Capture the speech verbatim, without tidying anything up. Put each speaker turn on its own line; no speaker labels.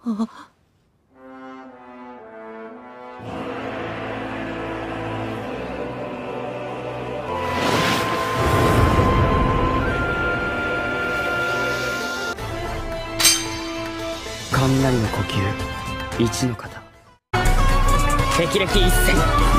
あ、
雷の呼吸一の型。霹靂一閃。